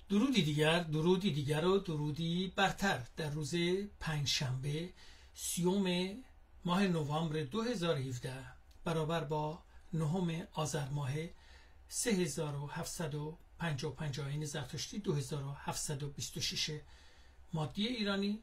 درودی دیگر و درودی برتر در روز پنجشنبه 30 ماه نوامبر 2017 برابر با 9 آذر ماه 3755 زرتشتی 2726 مادی ایرانی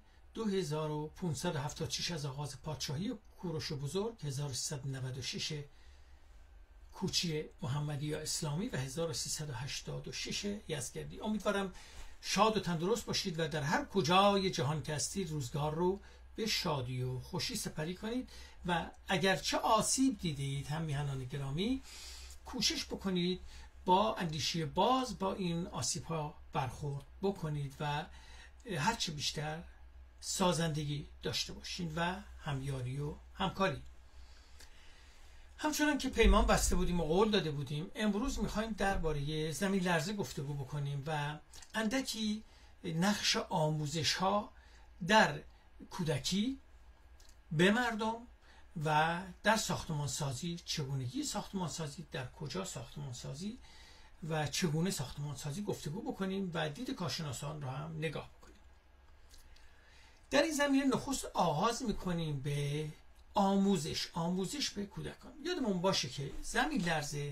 2576 از آغاز پادشاهی کوروش بزرگ 1396 کوچی محمدی یا اسلامی و 1386 یزدگردی. امیدوارم شاد و تندرست باشید و در هر کجای جهان که هستید روزگار رو به شادی و خوشی سپری کنید و اگرچه آسیب دیدید هم میهنان گرامی کوشش بکنید با اندیشه باز با این آسیب ها برخورد بکنید و هرچه بیشتر سازندگی داشته باشید و همیاری و همکاری. همچنان که پیمان بسته بودیم و قول داده بودیم امروز میخوایم درباره زمین لرزه گفتگو بکنیم و اندکی نقش آموزش ها در کودکی به مردم و در ساختمان سازی، چگونگی ساختمان سازی، در کجا ساختمان سازی و چگونه ساختمان سازی گفتگو بکنیم و دید کارشناسان را هم نگاه بکنیم. در این زمینه نخست آغاز میکنیم به آموزش به کودکان. یادمون باشه که زمین لرزه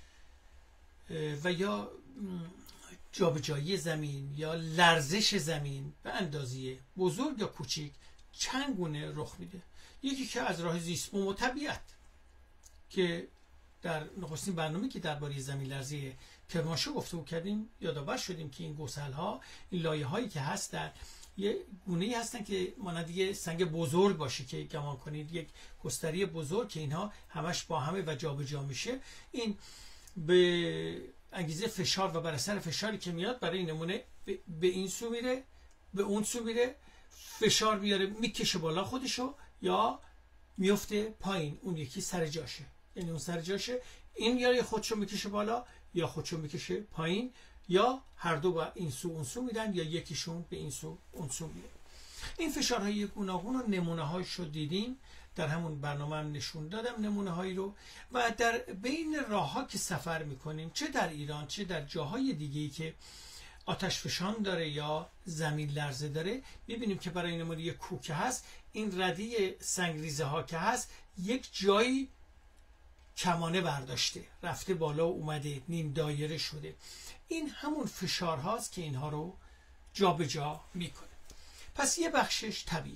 و یا جابجایی زمین یا لرزش زمین به اندازه بزرگ یا کوچیک چند گونه رخ میده. یکی که از راه زیست بوم و طبیعت که در نخستین برنامه که درباره زمین لرزه کرمانشاه گفتگو کردیم یادآور شدیم که این گسل‌ها، این لایه‌هایی که هست در یه گونه‌ای هستن که مانند یه سنگ بزرگ باشه که گمان کنید یک گستری بزرگ که اینها همش با همه و جابجا میشه. این به انگیزه فشار و بر اثر فشاری که میاد برای این نمونه به این سو میره، به اون سو میره، فشار میاره میکشه بالا خودشو یا میفته پایین، اون یکی سر جاشه، یعنی اون سر جاشه، این یا خودشو میکشه بالا یا خودشو میکشه پایین یا هر دو با این سو اون سو میدن یا یکیشون به این سو اون سو میره. این فشارهای گوناگون و نمونه هایش رو دیدیم، در همون برنامه هم نشون دادم نمونه هایی رو و در بین راه ها که سفر میکنیم چه در ایران چه در جاهای دیگه‌ای که آتش فشان داره یا زمین لرزه داره میبینیم که برای نمونه یک کوه که هست، این ردی سنگریزه ها که هست یک جایی کمانه برداشته رفته بالا و اومده نیم دایره شده. این همون فشار هاست که اینها رو جابجا میکنه. پس یه بخشش طبیعی،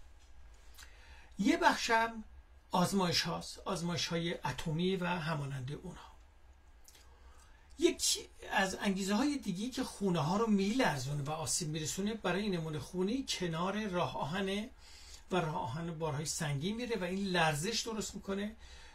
یه بخشم آزمایش هاست، آزمایش های اتمی و همانند اونها. یکی از انگیزه های دیگی که خونه ها رو میلرزونه و آسیب میرسونه برای نمونه خونی کنار راه آهن و راه آهن بارهای سنگین میره و این لرزش درست میکنه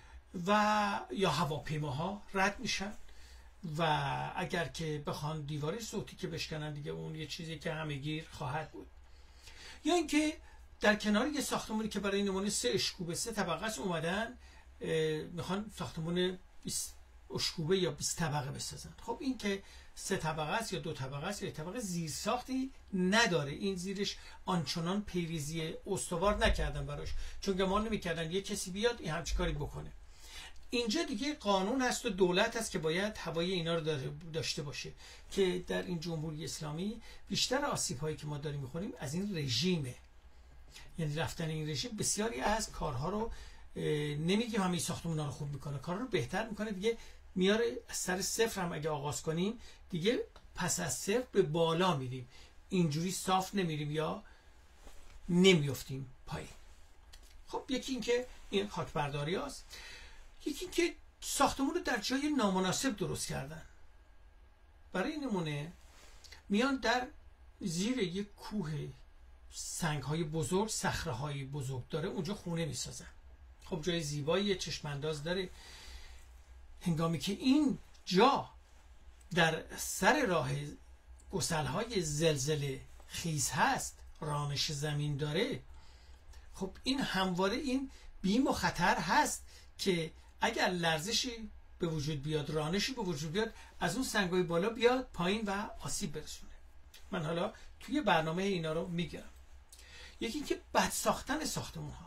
و یا هواپیماها رد میشن و اگر که بخوان دیوار صوتی که بشکنن دیگه اون یه چیزی که همه‌گیر خواهد بود. یا اینکه در کنار یه ساختمانی که برای نمونه 3 اشکوبه 3 طبقه است اومدن میخوان ساختمان 20 اشکوبه یا 20 طبقه بسازن. خب این که 3 طبقه است یا 2 طبقه است یا 1 طبقه زیر ساختی نداره، این زیرش آنچنان پیریزی استوار نکردن براش، چون گمان نمی‌کردن یه کسی بیاد این همچین کاری بکنه. اینجا دیگه قانون هست و دولت هست که باید هوای اینا رو داشته باشه که در این جمهوری اسلامی بیشتر آسیب هایی که ما داریم میخوریم از این رژیمه، یعنی رفتن این رژیم بسیاری از کارها رو نمیگیم همه ساختمونا رو خوب میکنه، کارها رو بهتر میکنه، دیگه میاره از سر صفر هم اگه آغاز کنیم دیگه پس از صفر به بالا میریم، اینجوری صاف نمیریم یا نمیفتیم پایین. خب یکی این که این خاکبرداری هست، یکی که ساختمون رو در جای نامناسب درست کردن. برای نمونه میان در زیر یک کوه سنگ های بزرگ، صخره های بزرگ داره، اونجا خونه میسازن. خب جای زیبایی چشم انداز داره، هنگامی که این جا در سر راه گسل های زلزله خیز هست، رانش زمین داره، خب این همواره این بیم و خطر هست که اگر لرزشی به وجود بیاد، رانشی به وجود بیاد، از اون سنگای بالا بیاد پایین و آسیب برسونه. من حالا توی برنامه اینا رو میگم. یکی که بد ساختن ساختمون ها،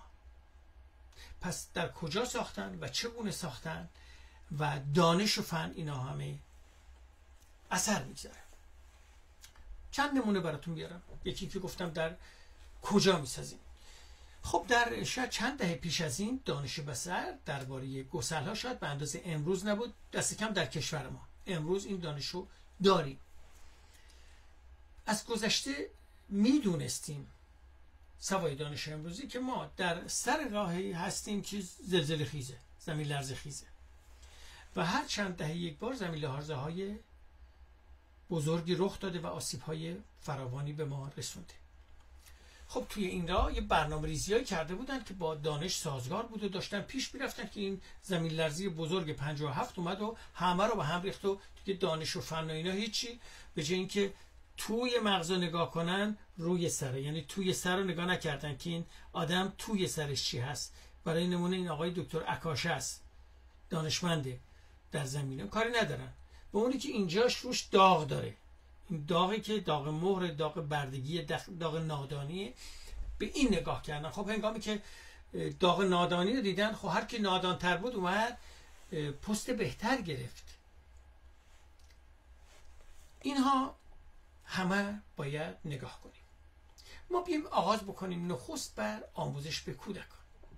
پس در کجا ساختن و چگونه ساختن و دانش و فن، اینا همه اثر میگذاره. چند نمونه براتون بیارم. یکی که گفتم در کجا میسازیم. خب در شاید چند دهه پیش از این دانش بصر درباره گسل‌ها شاید به اندازه امروز نبود، دست کم در کشور ما. امروز این دانش رو داریم. از گذشته میدونستیم سوای دانش امروزی که ما در سر راهی هستیم که زلزله خیزه، زمین لرزه خیزه و هر چند دهه یک بار زمین لرزه های بزرگی رخ داده و آسیب های فراوانی به ما رسونده. خب توی این راه یه برنامه ریزیایی کرده بودن که با دانش سازگار بود و داشتن پیش میرفتن که این زمین لرزی بزرگ 57 اومد و همه رو به هم ریخت و دیگه دانش و فن و اینا هیچی، به جای اینکه توی مغز نگاه کنن روی سره، یعنی توی سر رو نگاه نکردن که این آدم توی سرش چی هست. برای نمونه این آقای دکتر اکاشه است، دانشمنده در زمینه، کاری ندارن به اونی که اینجاش روش داغ داره، این داغی که داغ مهر، داغ بردگی، داغ نادانی، به این نگاه کردن. خب هنگامی که داغ نادانی رو دیدن، خب هر کی نادانتر بود اومد پست بهتر گرفت. اینها همه باید نگاه کنیم. ما بیایم آغاز بکنیم نخست بر آموزش به کودکان.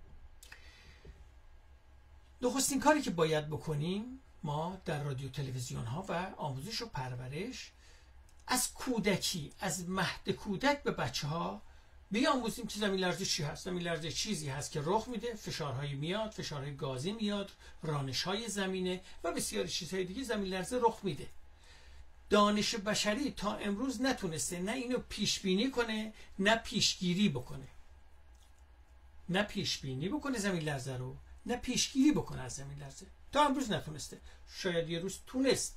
نخستین کاری که باید بکنیم ما در رادیو تلویزیون ها و آموزش و پرورش از کودکی، از مهد کودک به بچه ها بیاموزیم که زمین لرزه چی هست. زمین لرزه چیزی هست که رخ میده، فشارهای میاد، فشارهای گازی میاد، رانش‌های زمینه و بسیاری چیزهای دیگه زمین لرزه رخ میده. دانش بشری تا امروز نتونسته نه اینو پیش بینی کنه نه پیشگیری بکنه. نه پیش بینی بکنه زمین لرزه رو، نه پیشگیری بکنه از زمین لرزه. تا امروز نتونسته. شاید یه روز تونست.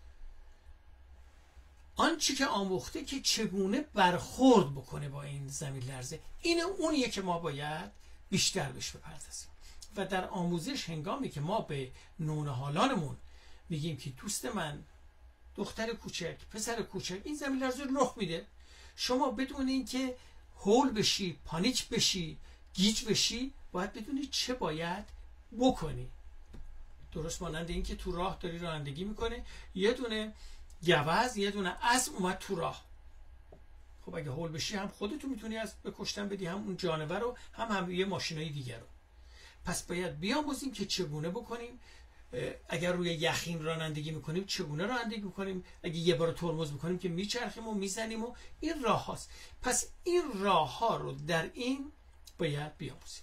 آنچه که آموخته که چگونه برخورد بکنه با این زمین لرزه، این اونیه که ما باید بیشتر بهش بپردازیم. و در آموزش هنگامی که ما به نونهالانمون میگیم که دوست من، دختر کوچک، پسر کوچک، این زمین لرزه رخ میده، شما بدون اینکه هول بشی، پانیک بشی، گیج بشی، باید بدونی چه باید بکنی. درست مانند این که تو راه داری رانندگی میکنه، یه دونه گوز، یه دونه اسب اومد تو راه. خب اگه هول بشی هم خودتو میتونی از به کشتن بدی، هم اون جانور رو، هم یه ماشینای دیگر رو. پس باید بیاموزیم که چگونه بکنیم. اگر روی یخین رانندگی میکنیم چگونه رانندگی میکنیم، اگه یه بار ترمز میکنیم که میچرخیم و میزنیم و این راه هاست. پس این راه ها رو در این باید بیاموزیم.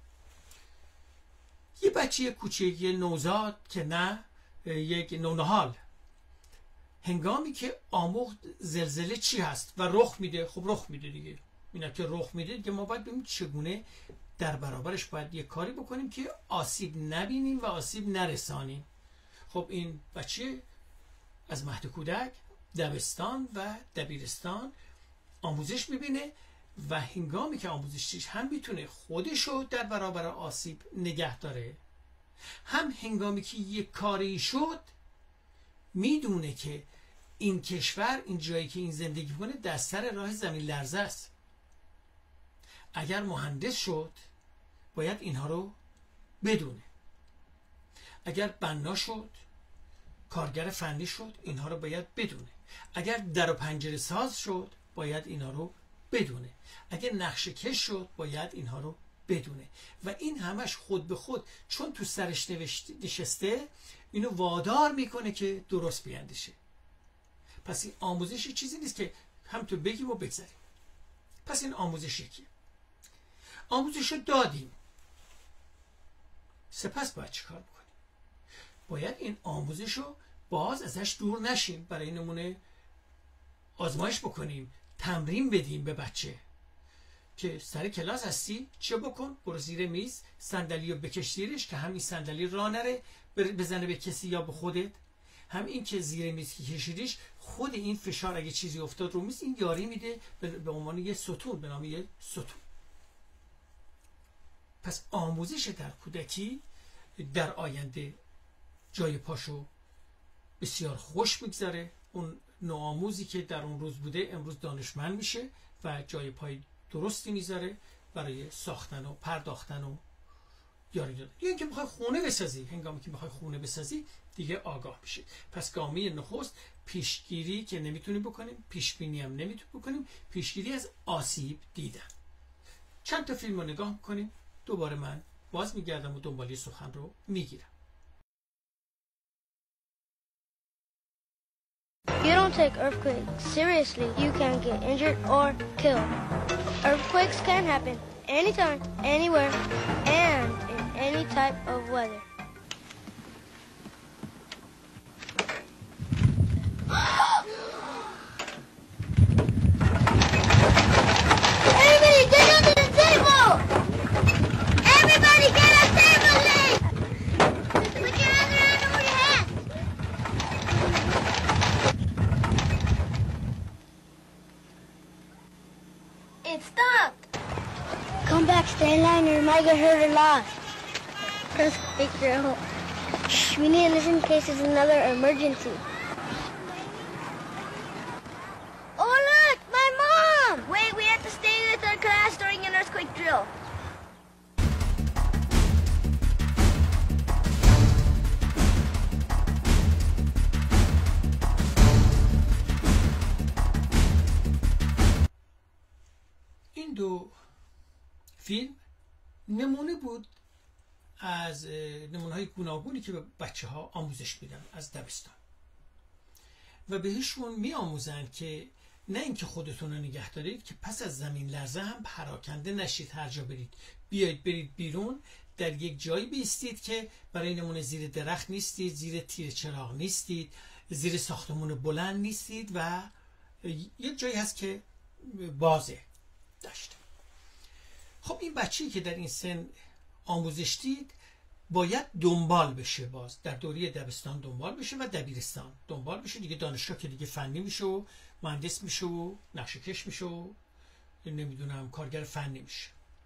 یه بچه کوچیک نوزاد که نه یک نونهال، هنگامی که آموخت زلزله چی هست و رخ میده، خب رخ میده دیگه، اینا که رخ میده دیگه ما باید ببینیم چگونه در برابرش باید یه کاری بکنیم که آسیب نبینیم و آسیب نرسانیم. خب این بچه از مهد کودک، دبستان و دبیرستان آموزش میبینه و هنگامی که آموزشش هم میتونه خودشو در برابر آسیب نگه داره، هم هنگامی که یه کاری شد میدونه که این کشور، این جایی که این زندگی کنه در سر راه زمین لرزه است. اگر مهندس شد باید اینها رو بدونه. اگر بنا شد، کارگر فنی شد، اینها رو باید بدونه. اگر در و پنجره ساز شد باید اینها رو بدونه. اگر نقشه کش شد باید اینها رو بدونه. و این همش خود به خود چون تو سرش نشسته اینو وادار میکنه که درست بیاندیشه. پس این آموزش چیزی نیست که هم تو بگیم و بگذاریم. پس این آموزش یکیه. آموزش رو دادیم، سپس باید چه کار بکنیم؟ باید این آموزش رو باز ازش دور نشیم. برای نمونه آزمایش بکنیم، تمرین بدیم به بچه که سر کلاس هستی چه بکن؟ برو زیر میز، صندلی رو بکش زیرش که همین صندلی راه نره بزنه به کسی یا به خودت. هم این که زیر میز که کشیدیش، خود این فشار اگه چیزی افتاد رو میز، این یاری میده به عنوان یه ستون، به نام یه ستون. پس آموزش در کودکی در آینده جای پاشو بسیار خوش میگذاره. اون نوآموزی که در اون روز بوده امروز دانشمند میشه و جای پای درستی میذاره برای ساختن و پرداختن و یاری دادن. یا اینکه میخوای خونه بسازی، هنگامی که میخوای خونه بسازی دیگه آگاه میشه. پس گامه نخست پیشگیری که نمیتونیم بکنیم، پیشبینی هم نمیتونیم بکنیم، پیشگیری از آسیب دیدن. چند تا فیلم رو نگاه میکنیم، دوباره من باز میگردم و دنبالی سخن رو میگیرم. If you don't take earthquakes seriously, you can get injured or killed. Earthquakes can happen anytime, anywhere, and in any type of weather. Everybody get under the table! Everybody get a table leg! Put your other hand over your head! It stopped! Come back, stay in line or you might get hurt or lost. Earthquake drill. Shh, we need to listen in case there's another emergency. Oh look, my mom! Wait, we have to stay with our class during an earthquake drill. این دو فیلم نمونه بود از نمونه‌های گوناگونی که به بچه‌ها آموزش میدن از دبستان و بهشون میآموزن که نه اینکه خودتون رو نگه دارید، که پس از زمین لرزه هم پراکنده نشید، هر جا برید بیایید برید بیرون، در یک جایی بیستید که برای نمونه زیر درخت نیستید، زیر تیر چراغ نیستید، زیر ساختمون بلند نیستید و یک جایی هست که بازه داشته. خب این بچه‌ای که در این سن آموزش دید باید دنبال بشه، باز در دوره دبستان دنبال بشه و دبیرستان دنبال بشه، دیگه دانشگاه که دیگه فنی میشه و مهندس میشه و نقشه‌کش میشه و نمیدونم کارگر فنی میشه.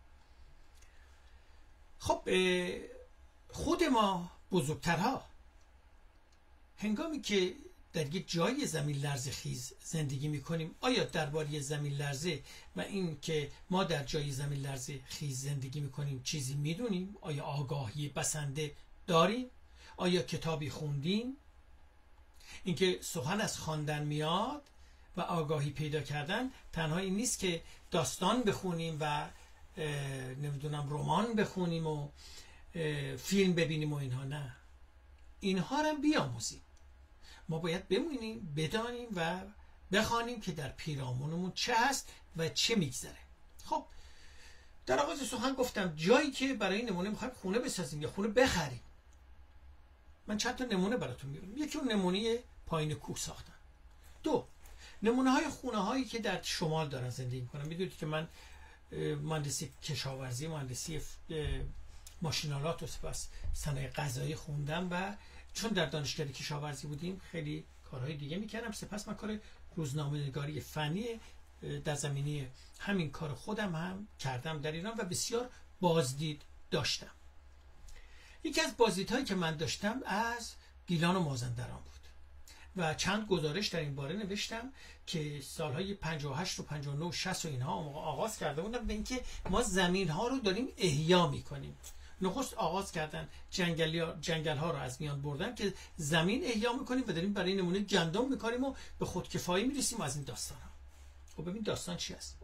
خب خود ما بزرگترها هنگامی که در یک جای زمین لرزه خیز زندگی میکنیم، آیا درباره زمین لرزه و این که ما در جای زمین لرزه خیز زندگی میکنیم چیزی میدونیم؟ آیا آگاهی بسنده داریم؟ آیا کتابی خوندیم؟ اینکه سخن از خواندن میاد و آگاهی پیدا کردن تنها این نیست که داستان بخونیم و نمیدونم رمان بخونیم و فیلم ببینیم و اینها، نه، اینها رو بیاموزیم. ما باید بمونیم، بدانیم و بخوانیم که در پیرامونمون چه هست و چه میگذره. خب در آغاز سخن گفتم جایی که برای نمونه میخوایم خونه بسازیم یا خونه بخریم، من چند تا نمونه براتون میارم. یکی اون نمونه پایین کوه ساختن. دو، نمونه های خونه هایی که در شمال دارن زندگی میکنن. میدونید که من مهندسی کشاورزی، مهندسی ماشینالات و سپس صنایع غذایی خوندم و چون در دانشکده کشاورزی بودیم خیلی کارهای دیگه میکردم، سپس من کار روزنامه‌نگاری فنی در زمینه همین کار خودم هم کردم در ایران و بسیار بازدید داشتم. یکی از بازدیدهایی که من داشتم از گیلان و مازندران بود و چند گزارش در این باره نوشتم که سالهای 58 و 59 و 60 و اینها آغاز کرده بودم به اینکه ما زمین ها رو داریم احیا میکنیم. نخست آغاز کردن جنگل ها رو از میان بردن که زمین احیا میکنیم و داریم برای نمونه گندم میکاریم و به خودکفایی میرسیم از این داستان ها. خب ببین داستان چی است؟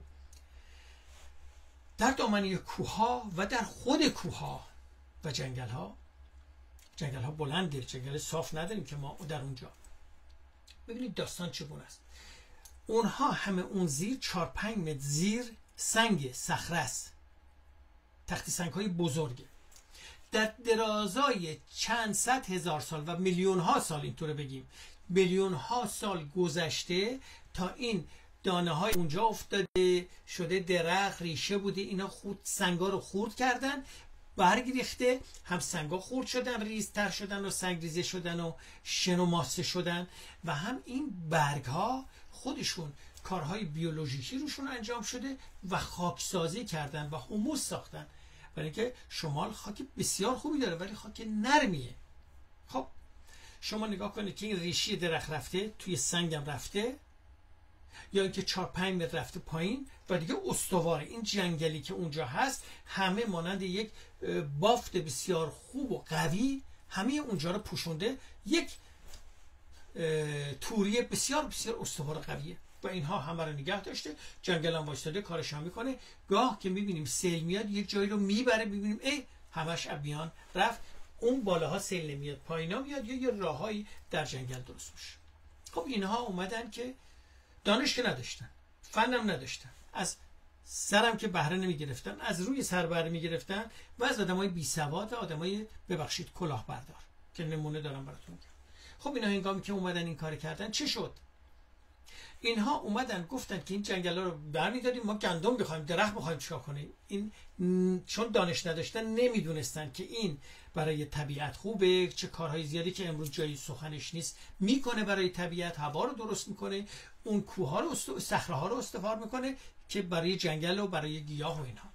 در دامنه کوه ها و در خود کوه ها و جنگل ها بلنده، جنگل صاف نداریم که ما در اونجا. ببینید داستان چگونه است. اونها همه اون زیر 4-5 متر زیر سنگ صخره است، تختی سنگ های بزرگه، در درازای چند صد هزار سال و میلیون ها سال، اینطوره بگیم میلیون ها سال گذشته تا این دانه های اونجا افتاده شده درخت، ریشه بوده، اینا خود سنگا رو خورد کردن، برگ ریخته، هم سنگا خورد شدن، ریزتر شدن و سنگ ریزه شدن و شن و ماسه شدن و هم این برگ ها خودشون کارهای بیولوژیکی روشون انجام شده و خاکسازی کردن و هوموس ساختن، برای اینکه شمال خاک بسیار خوبی داره ولی خاک نرمیه. خب شما نگاه کنید که این ریشی درخت رفته توی سنگم رفته یا اینکه 4-5 متر رفته پایین و دیگه استواره. این جنگلی که اونجا هست همه مانند یک بافت بسیار خوب و قوی همه اونجا رو پوشونده، یک توری بسیار بسیار استوار قویه و اینها همه رو نگه داشته. جنگل هم وایستاده کارش هم میکنه. گاه که میبینیم سیل میاد یک جایی رو میبره، ببینیم ای همش ابیان رفت، اون بالاها سیل نمیاد، پایینا میاد، یا یه راههایی در جنگل درست میشه. خب اینها اومدن که دانش که نداشتن، فنم نداشتن، از سرم که بهره نمیگرفتن، از روی سر بهره میگرفتن و از آدمای بی سواد و آدمای ببخشید کلاهبردار که نمونه دارم براتون میگم. خب اینا هنگامی که اومدن این کار کردن چه شد؟ اینها اومدن گفتن که این جنگلا رو برمی‌داریم، ما گندم بخوایم، درخت بخوایم چیکار کنیم. این چون دانش نداشتن نمیدونستن که این برای طبیعت خوبه، چه کارهای زیادی که امروز جایی سخنش نیست میکنه برای طبیعت، هوا رو درست میکنه، اون کوه‌ها رو صخره‌ها رو استوار میکنه که برای جنگل و برای گیاه و اینها.